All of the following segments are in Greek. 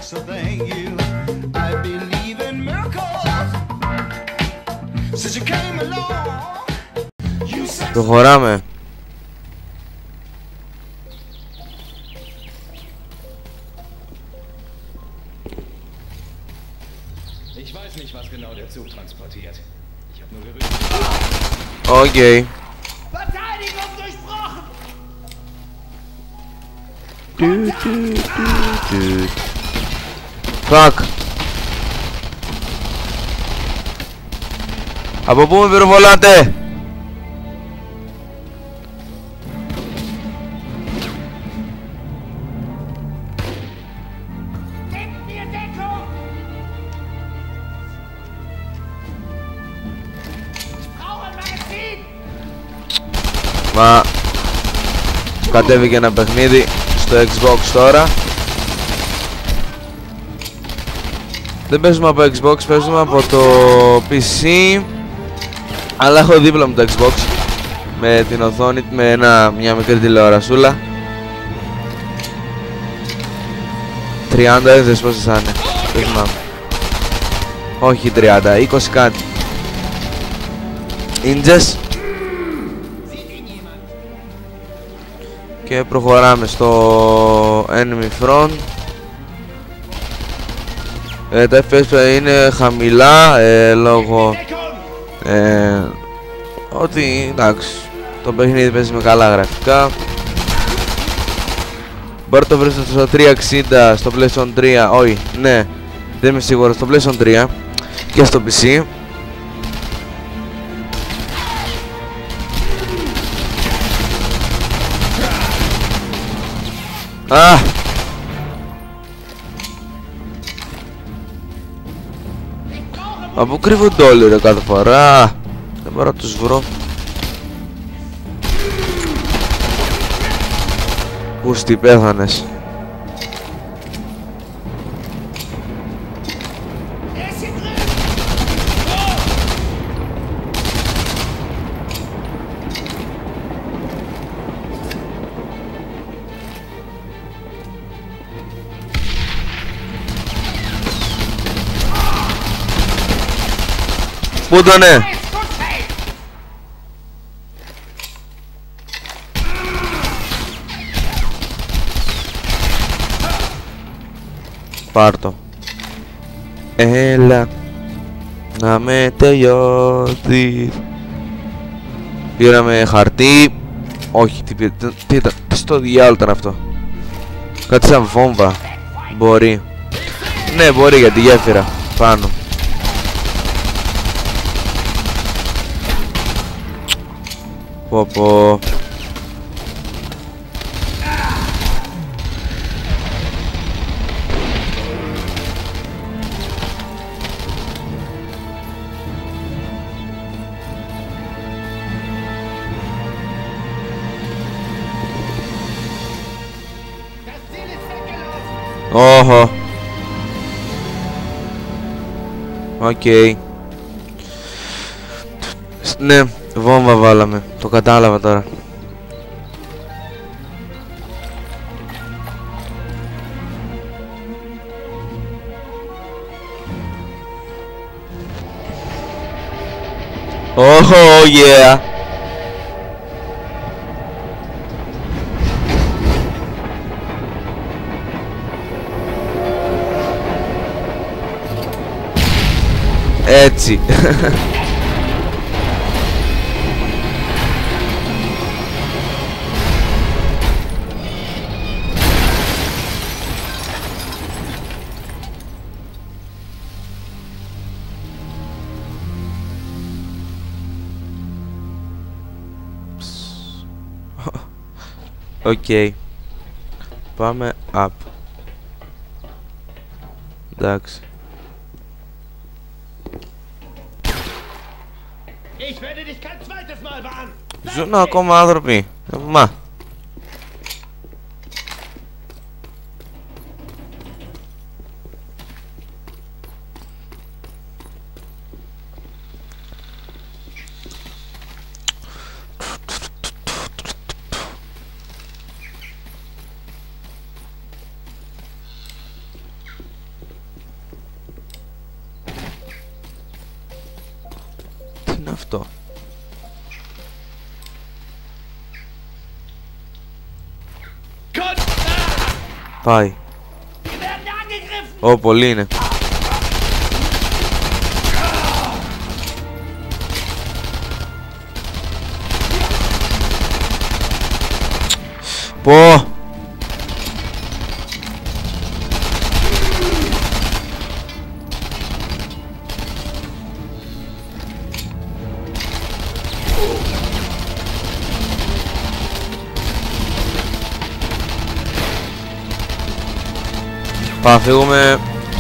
So thank you. I believe in miracles. Since you came along, you said. Προχωράμε. Ich weiß nicht, was genau der Zug transportiert. Ich habe nur Gerüchte. Okay. Verteidigung durchbrochen! Fuck. Από πού με πυροβολάτε? Gebt mir Deckung! Ich brauche ein Magazin! Μα κατέβηκε ένα παιχνίδι στο Xbox τώρα. Δεν παίζουμε από Xbox, παίζουμε από το PC. Αλλά έχω δίπλα μου το Xbox με την οθόνη, με μια μικρή τηλεορασούλα. 30 έδρες πόσες θα είναι, δεν θυμάμαι. Όχι 30, 20 κάτι. Ίντζες. Και προχωράμε στο enemy front. Τα FPS είναι χαμηλά λόγω ότι εντάξει, το παιχνίδι παίζει με καλά γραφικά. Μπορεί το βρίσκω στο 360, στο PlayStation 3, όχι, ναι, δεν είμαι σίγουρος, στο PlayStation 3 και στο PC. Α! Από πού κρύβονται όλοι ρε κάθε φορά? Δεν μπορώ να τους βρω. Πούστη πέθανες. Πού ήτανε? Πάρ' το. Έλα να με τελειώσει. Πήραμε χαρτί. Όχι, τι ήταν, τι στο διάλογο ήταν αυτό? Κάτι σαν βόμβα. Μπορεί. Ναι, μπορεί για τη γέφυρα πάνω. Πω πω. Όχο. Οκ. Ναι, βόμβα βάλαμε. Το κατάλαβα τώρα. Όχο, yeah. Έτσι. Οκ. Πάμε up. Εντάξει. Ζουν ακόμα άνθρωποι. Μα. αυτό. Πάει. Ω, πολύ είναι. Πω. Πάμε, φύγουμε.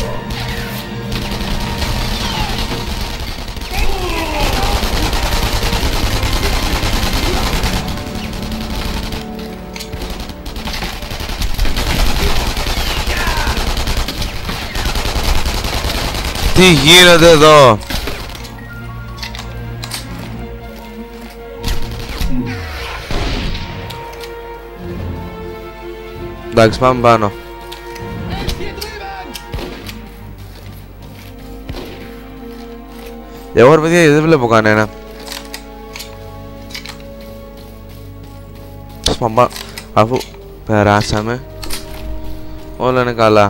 Τι γίνεται εδώ? Εντάξει, πάμε πάνω. Εγώ ρε παιδιά δεν βλέπω κανένα. Πάμε, αφού περάσαμε όλα είναι καλά.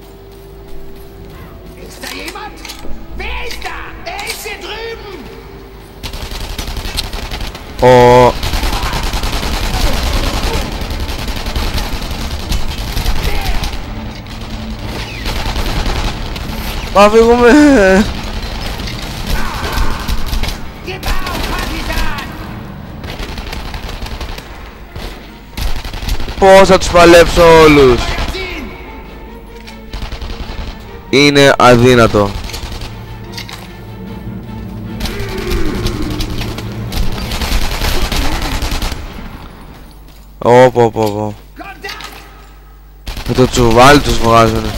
Ο... Πάμε φύγουμε. Πώς θα τους παλέψω όλους? Είναι αδύνατο. Πω. Με το τσουβάλι τους βγάζουνε.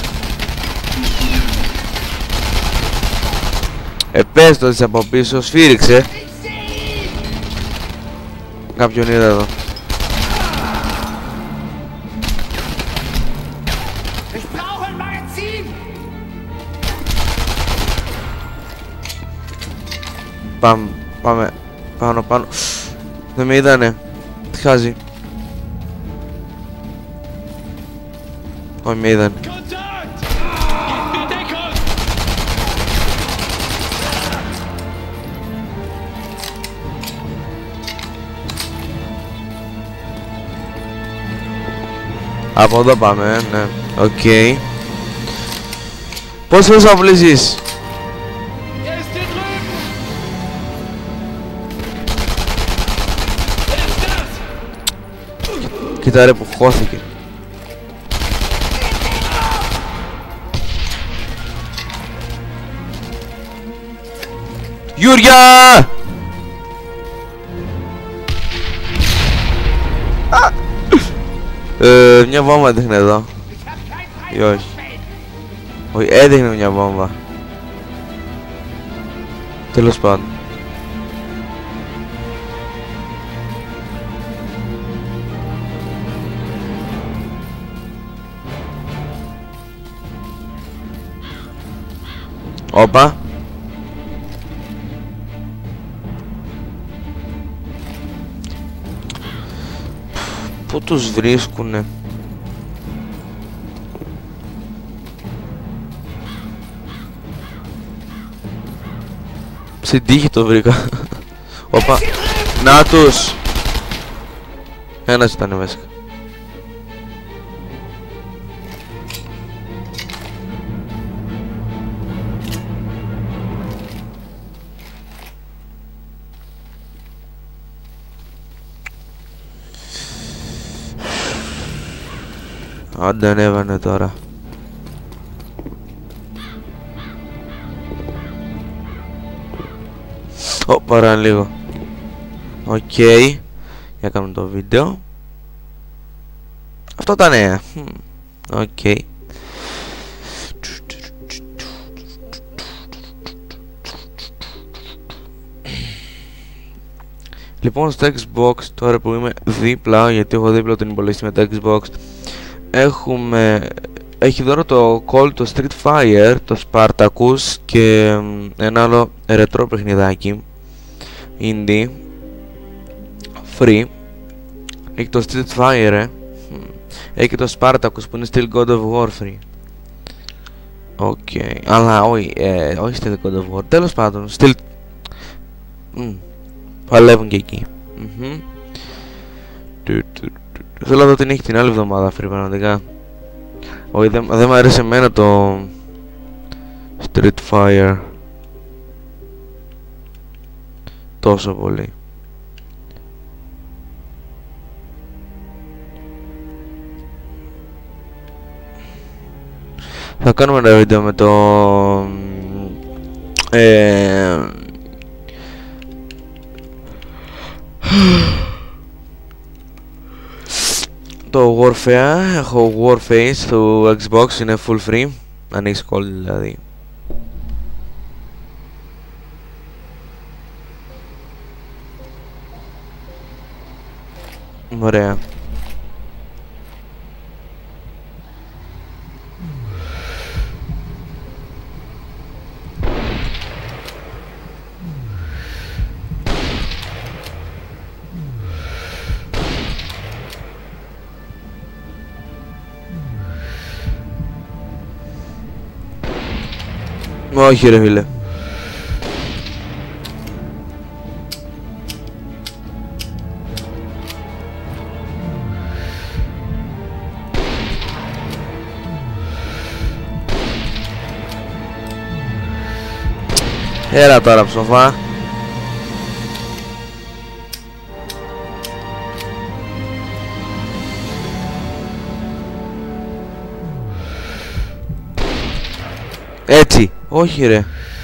Πες το από πίσω, σφύριξε. Κάποιον είδα εδώ. Πάμε πάνω. Δεν με είδανε. Τι χάζει. Όχι, με είδανε. Από εδώ πάμε, ναι. Οκ. Πώς θες να βλύσεις? Κοίτα ρε που χώθηκε. Γιούρια! Μια βόμβα έδειχνε εδώ. Ή όχι? Όχι, έδειχνε μια βόμβα. Τέλος πάντων. Όπα. Πού τους βρίσκουνε? Στην τύχη το βρήκα. Όπα. Να τους. Ένας ήταν μέσα. Άντε ανέβανε τώρα. Παρά λίγο. Οκ. Για κάνουμε το βίντεο. Αυτό τα νέα. Οκ. Λοιπόν, στο Xbox, τώρα που είμαι δίπλα, γιατί έχω δίπλα τον υπολογιστή με το Xbox, έχει δώρο το Call, το Street Fire, το Spartacus και ένα άλλο ρετρό παιχνιδάκι Indie. Free. Έχει το Street Fire, Έχει και το Spartacus που είναι still God of War free. Οκ. Αλλά όχι, όχι still God of War. Τέλος πάντων, still... παλεύουν και εκεί. Θέλω να δω την έχει την άλλη εβδομάδα free πραγματικά. Όχι, δεν μου αρέσει εμένα το Street Fire τόσο πολύ. Θα κάνουμε ένα βίντεο με το το Warfare. Έχω Warface στο Xbox, είναι full free. Ανοίξει call δηλαδή. Ωραία. Όχι ρε φίλε. Έλα τώρα ψοφά. Έτσι. Όχι ρε.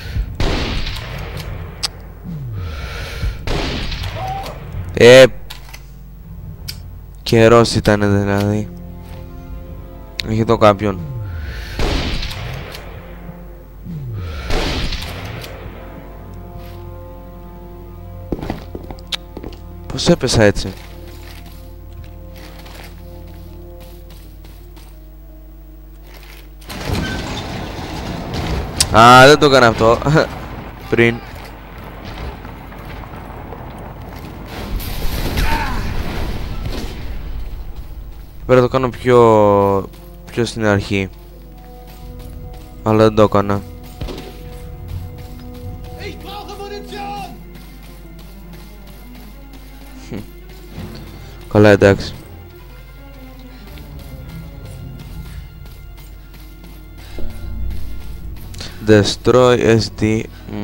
Καιρός ήτανε δηλαδή. Έχει το κάποιον. Πώς έπεσα έτσι? Α, δεν το έκανα αυτό. Πριν. Πρέπει να το κάνω πιο στην αρχή. Αλλά δεν το έκανα. Καλά, εντάξει. Destroy SD.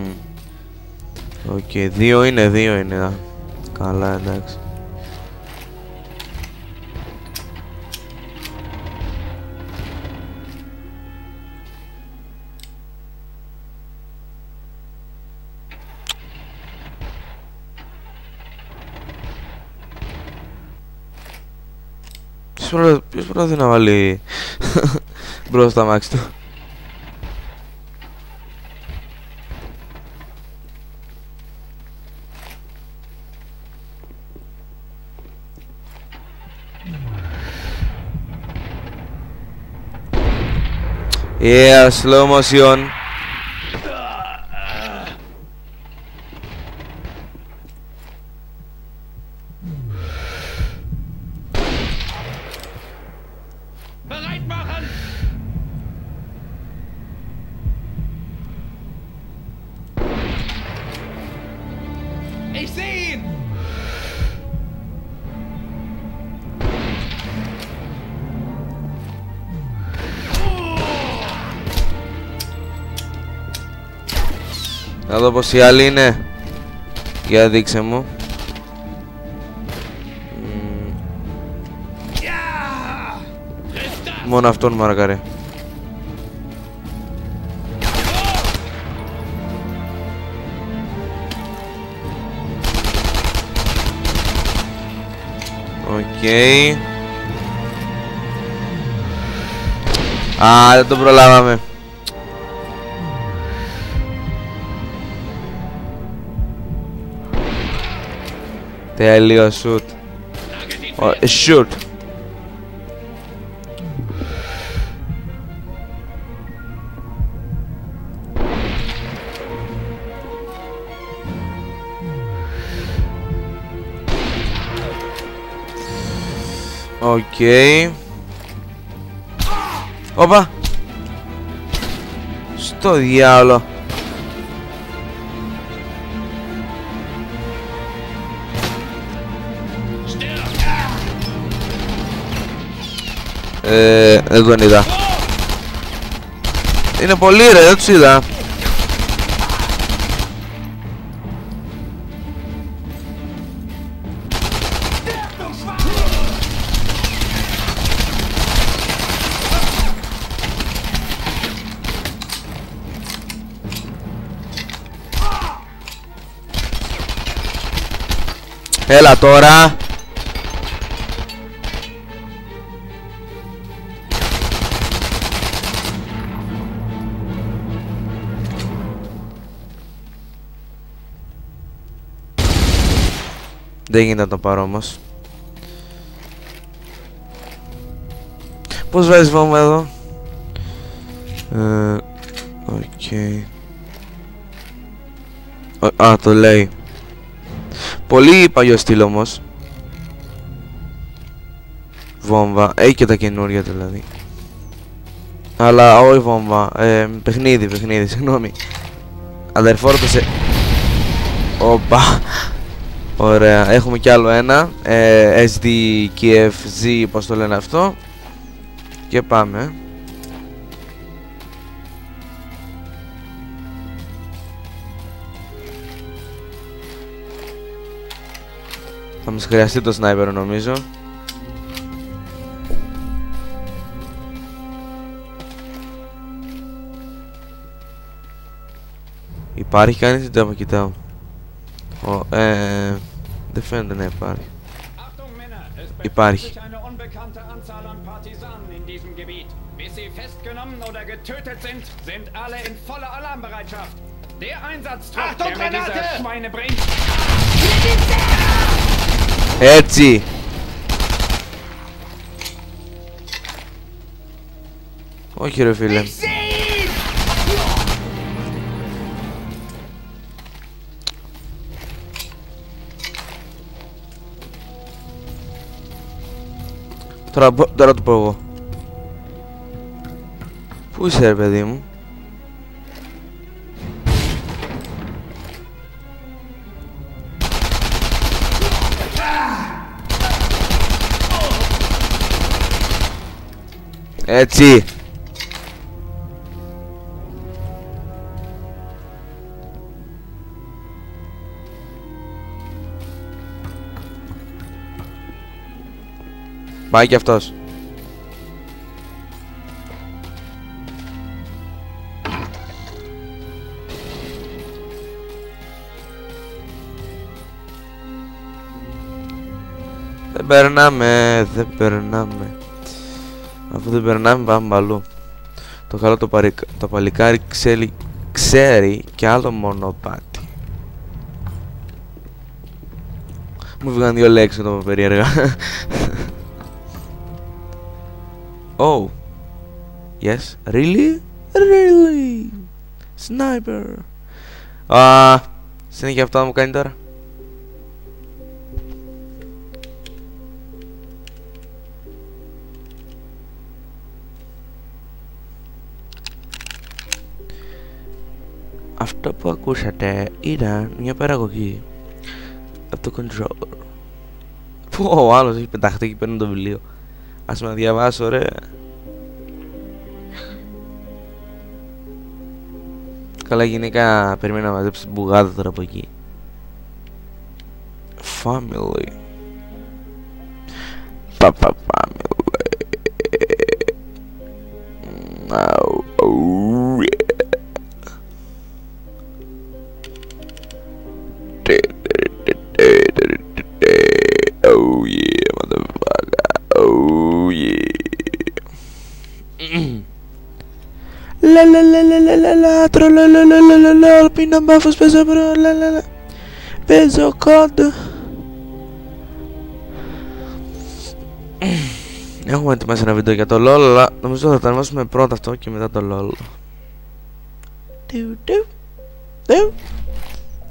Οκ, 2 είναι. Καλά, εντάξει. Ποιος προσπαθεί να βάλει μπρος στα μάξι του? Yeah, slow motion. Bereit machen! Ich sehe ihn! Να δω πως οι άλλοι είναι. Για δείξε μου. Μόνο αυτόν μάρκαρε. Οκ. Α, δεν τον προλάβαμε. Τέλειο shoot. Shoot. Οκ. Όπα. Στο διάολο. Δεν τον είδα. Είναι πολύ ρε, δεν τους είδα. Έλα τώρα. Δεν γίνεται να το πάρω όμως. Πώς βάζεις βόμβα εδώ? Οκ. Α, το λέει. Πολύ παλιό στυλ όμως. Βόμβα. Έχει και τα καινούρια δηλαδή. Αλλά όχι βόμβα. Παιχνίδι, συγγνώμη. Αδερφόρτωσε. Οπα. Ωραία. Έχουμε κι άλλο ένα. SDKFZ, πώς το λένε αυτό. Και πάμε. Θα μας χρειαστεί το σνάιπερ νομίζω. Υπάρχει κανείς? Δεν το κοιτάω. Δεν φαίνεται να υπάρχει. Υπάρχει. Έτσι. Όχι ρε φίλε. Τώρα το πω εγώ. Πού είσαι ρε παιδί μου? Έτσι. Πάει κι αυτός. Δεν περνάμε, δεν περνάμε. Αφού δεν περνάμε πάμε αλλού. Το καλό το παλικάρι ξέρει κι άλλο μονοπάτι. Μου βγήκαν δύο λέξεις εδώ περίεργα. Oh. Yes. Really? Really? Sniper. Συνέχεια αυτά μου κάνει τώρα. Αυτό που ακούσατε ήταν μια παραγωγή από το controller. Που ο άλλος έχει πεταχτεί και παίρνει το βιβλίο. Ας με διαβάσω ρε. Καλά γενικά περιμένω να μαζέψει την μπουγάδα τώρα από εκεί. Family. Papa family. Oh yeah. Oh yeah, motherfucker. Oh yeah. La la la la la la la la la la la la la πίνω μπάφος παίζω μπρο la la la παίζω κόντο. Έχουμε ετοιμάσει ένα βίντεο για το LOL, αλλά νομίζω θα το ανεβάσουμε πρώτα αυτό και μετά το LOL.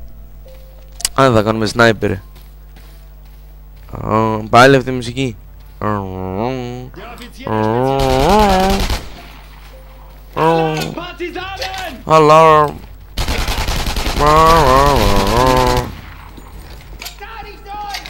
Αν θα κάνουμε sniper. Πάλι αυτή η μουσική. Der offizielle Partisanen! Alarm. Da nicht durch!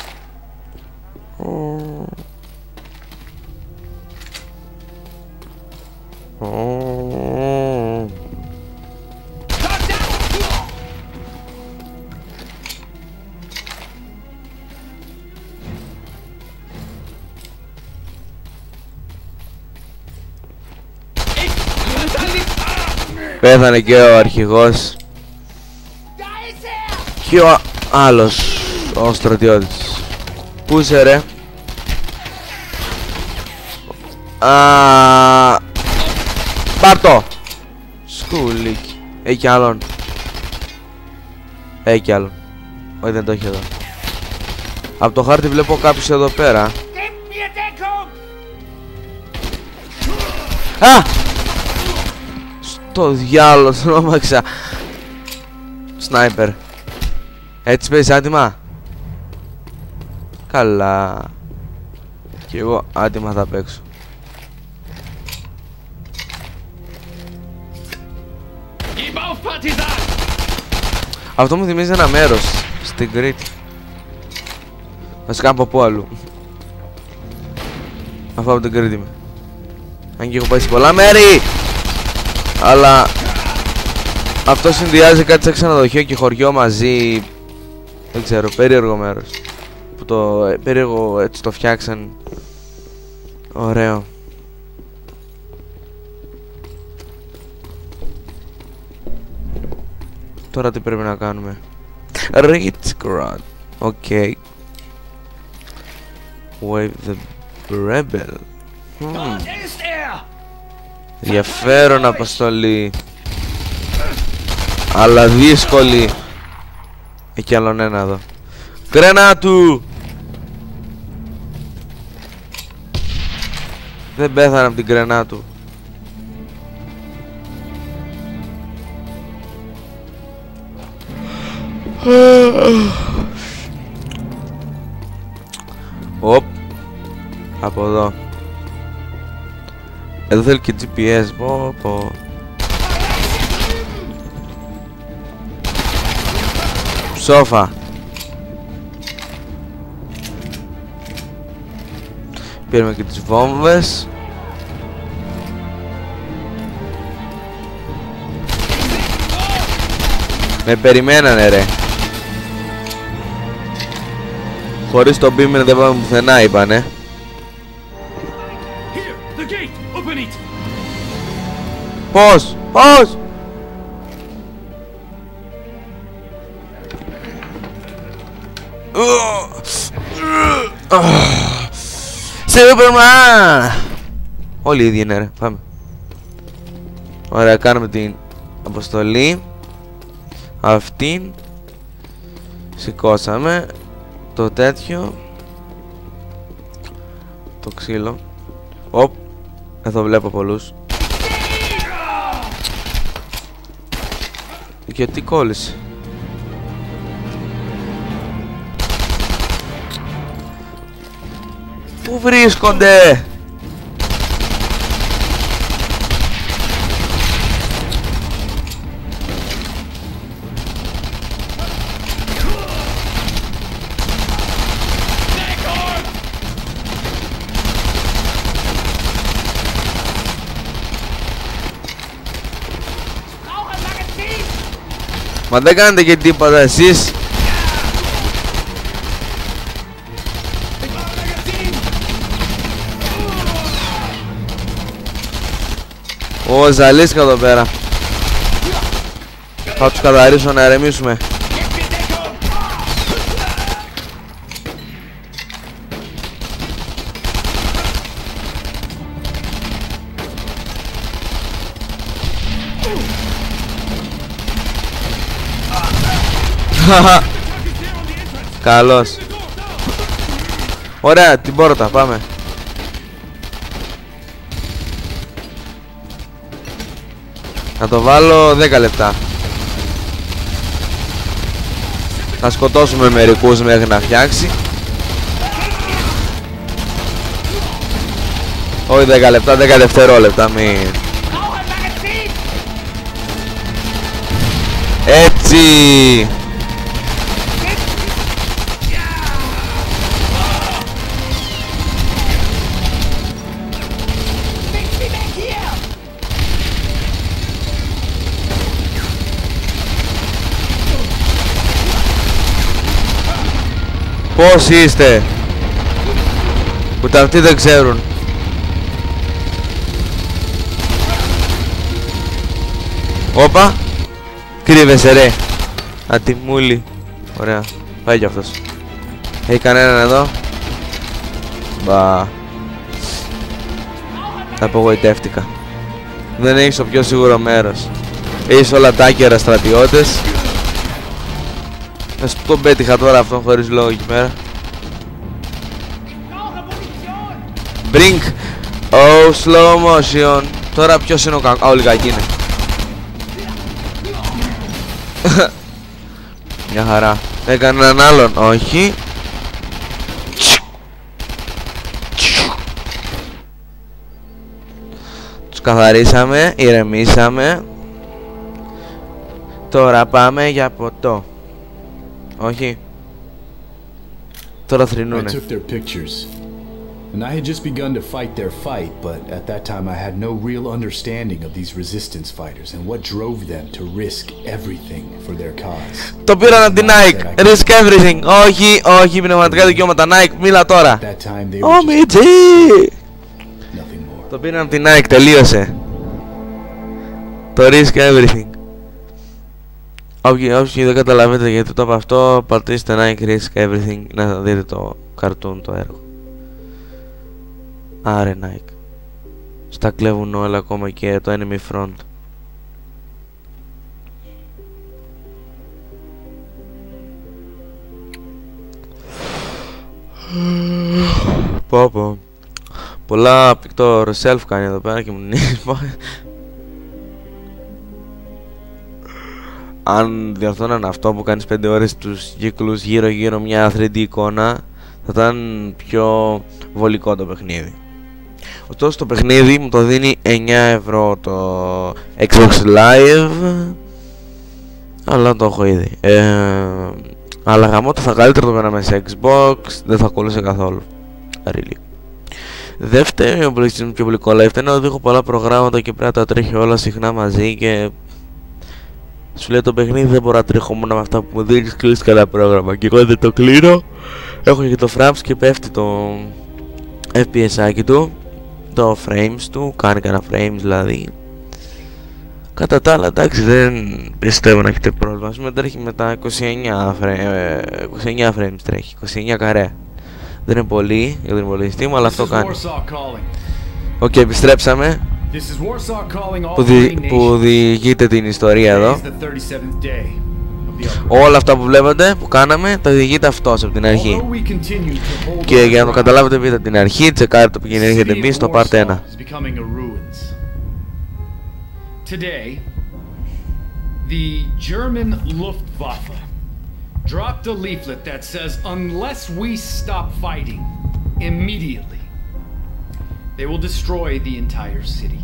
Πέθανε και ο αρχηγός Da ist er! και ο άλλος, ο στρατιώτης. Πού είσαι ρε? Πάρ' το! Σκουλίκι. Έχει κι άλλον. Έχει κι άλλον. Όχι, δεν το έχει εδώ. Από το χάρτη βλέπω κάποιους εδώ πέρα. Gebt mir Deckung! Α! Στο διάλογο, τον όμαξα. Σνάιπερ. Έτσι παίζεις άτιμα? Καλά. Κι εγώ άτιμα θα παίξω. Gib auf, Partisan! Αυτό μου θυμίζει ένα μέρος στην Κρήτη. Βασικά από πού αλλού. Αυτό από την Κρήτη είμαι. Αν και έχω πάει σε πολλά μέρη. Αλλά αυτό συνδυάζει κάτι σαν ξενοδοχείο και χωριό μαζί. Δεν ξέρω, περίεργο μέρος. Που το περίεργο έτσι το φτιάξαν. Ωραίο. Τώρα τι πρέπει να κάνουμε? Ritzgrad. Okay. Wave the rebel. Dort ist er! Ενδιαφέρον αποστολή. Αλλά δύσκολη. Έχει άλλον ένα εδώ. Γκρενάτου! Δεν πέθανε από την γκρενάτου. Οπ. Από εδώ. Εδώ θέλει και GPS. Πω. Ψόφα. Πήραμε και τις βόμβες. Με περιμένανε ρε. Χωρίς το beamer δεν πάμε πουθενά είπανε. Here, the gate! Open it! Πώς! Σούπερμαν! Όλοι οι ίδιοι είναι ρε, πάμε. Ωραία, κάνουμε την αποστολή. Αυτήν. Σηκώσαμε το τέτοιο. Το ξύλο. Οπ. Εδώ βλέπω πολλούς. Γιατί κόλλησε? Πού βρίσκονται? Μα δεν κάνετε και τίποτα εσείς. Ω, ζαλίσκα εδώ πέρα. Θα τους καθαρίσω να ηρεμήσουμε. Καλώς. Ωραία, την πόρτα, πάμε. Να το βάλω 10 λεπτά. Θα σκοτώσουμε μερικούς μέχρι να φτιάξει. Όχι 10 λεπτά, 10 δευτερόλεπτα, μην. Έτσι. Πώς είστε? Ούτε αυτοί δεν ξέρουν. Όπα. Κρύβεσαι ρε. Ατιμούλη. Ωραία. Πάει κι αυτός. Έχει κανέναν εδώ? Μπα. Απογοητεύτηκα. Δεν έχεις το πιο σίγουρο μέρος. Έχεις όλα τα άκυρα στρατιώτες. Να σου τον πέτυχα τώρα αυτόν χωρίς λόγο εκεί πέρα. Brink. Oh, slow motion. Τώρα ποιος είναι ο κακός? Α, όλοι κακοί είναι. Μια χαρά. Έκανε έναν άλλον? Όχι. Τους καθαρίσαμε, ηρεμήσαμε. Τώρα πάμε για ποτό. Όχι. Τώρα I θρυνούνε. took their pictures. And I had just begun to fight their fight, but at that time I had no real understanding of these resistance fighters and what drove them to risk everything for their cause. Το πήραν από την Nike. Risk everything. Όχι, όχι, πνευματικά δικαιώματα. Nike, μίλα τώρα. At that time they were just Ομιτζή. nothing more. Το πήραν από την Nike, τελείωσε. Το risk everything. Όποιοι δεν καταλαβαίνετε γιατί το είπα αυτό, πατήστε Nike risk everything να δείτε το καρτούν, το έργο. Άρε Nike. Στα κλέβουν όλα, ακόμα και το enemy front. Πω. Πολλά picture self κάνει εδώ πέρα και μου νύχει. Αν διορθώναν αυτό που κάνεις 5 ώρες τους κύκλους γύρω μια 3D εικόνα, θα ήταν πιο βολικό το παιχνίδι. Ωστόσο το παιχνίδι μου το δίνει 9 ευρώ το Xbox Live, αλλά το έχω ήδη. Αλλά γαμώ το θα καλύτερα το πέραμε σε Xbox, δεν θα κολλούσε καθόλου. Really. Δεύτερο, ο PlayStation πιο πολύ κολλάει. Φταίνω ότι έχω πολλά προγράμματα και πρέπει να τα τρέχει όλα συχνά μαζί και σου λέει το παιχνίδι δεν μπορώ να τρέχω μόνο με αυτά που μου δίνεις, κλείσεις καλά πρόγραμμα. Και εγώ δεν το κλείνω. Έχω και το frames και πέφτει το FPS του, το frames του, κάνει κανένα frames δηλαδή. Κατά τα άλλα εντάξει δεν πιστεύω να έχετε πρόβλημα. Ας πούμε τρέχει με τα 29 frames τρέχει, 29 καρέ. Δεν είναι πολύ για την υπολογιστή μου, αλλά αυτό κάνει. Οκ, επιστρέψαμε. Που διηγείται την ιστορία εδώ. Όλα αυτά που βλέπετε, που κάναμε, τα διηγείται αυτός από την αρχή. Και για να το καταλάβετε πείτε από την αρχή, τσεκάρετε το που γεννήθηκε εμείς στο Part 1. Today, the German Luftwaffe dropped a leaflet that says unless we stop fighting immediately, they will destroy the entire city.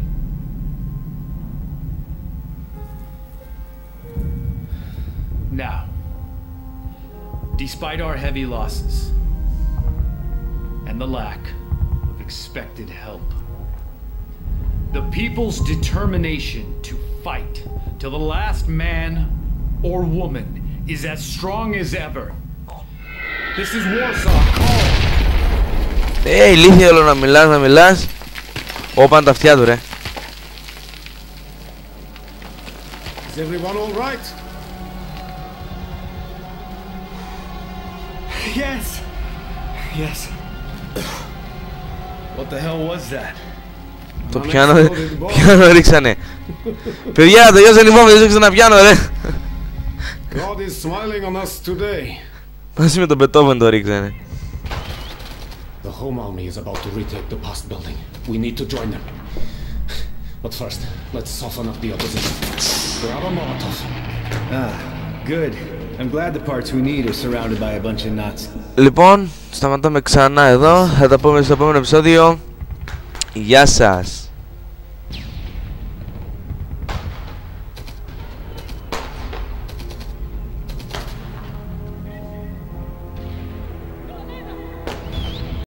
Now, despite our heavy losses and the lack of expected help, the people's determination to fight till the last man or woman is as strong as ever. This is Warsaw calling. Ηλίθεια όλο να μιλάς. Όπαν τα αυτιά του ρε. Is everyone all right? Yes. Yes. What the hell was that? Το πιάνο ρίξανε. Παιδιά, τελειώσε λοιπόν, δεν ρίξανε ένα πιάνο ρε. God is smiling on us today. Μαζί με τον Beethoven το ρίξανε. The home army is about to retake the past building. We need to join them. But first, let's soften up the opposition. Grab a Molotov. Ah, good. I'm glad the parts we need are surrounded by a bunch of Nazis. Λοιπόν, σταματάμε ξανά εδώ. Θα τα πούμε στο επόμενο επεισόδιο. Γεια σας.